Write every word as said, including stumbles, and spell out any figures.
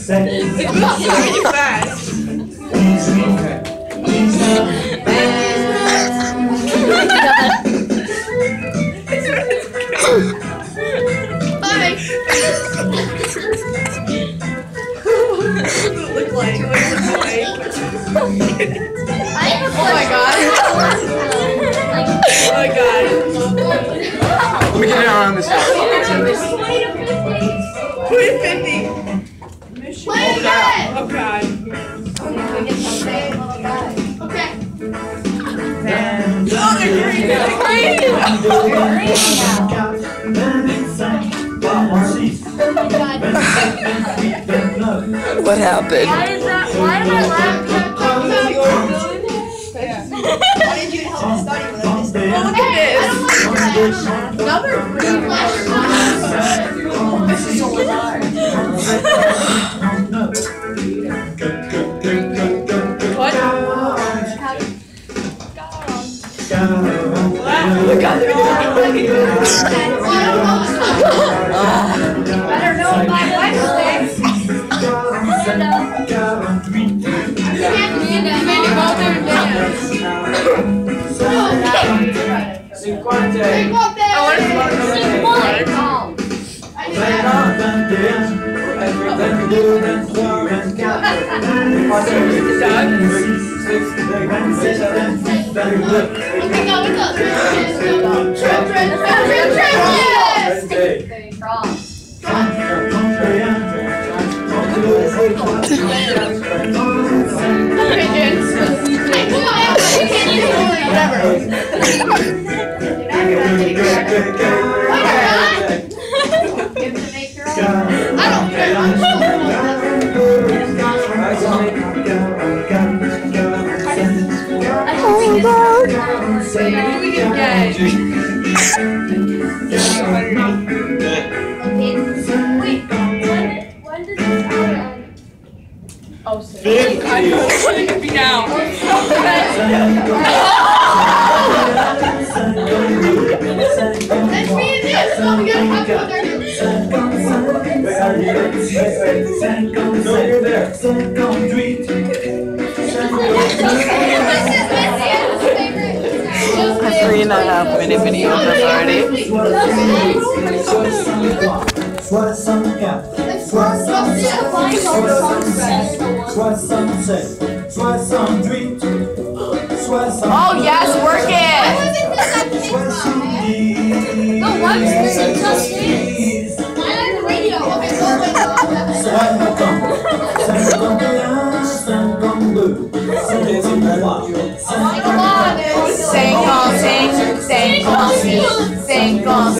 seconds. It's really fast. Bye. Look like, look like. Oh my god. Oh my god. Let me get it around this house. twenty fifty. Play it again. Oh god. Okay. Oh, they're green. They're What happened? Why is that? Why am I laughing? Why did you help us study with us? Oh, look Hey, I at don't like flash. Another green Flash is not This is so hard. What? Look at it. Better know my life sticks. Oh, sick. I'm going to be now. Let's be in this. So we gotta have what they're doing. Three and a half minute video already. Oh, yes, work it. No, one person just dance. I like the radio. Okay, so wait, Sing, sing, sing, sing, sing, sing.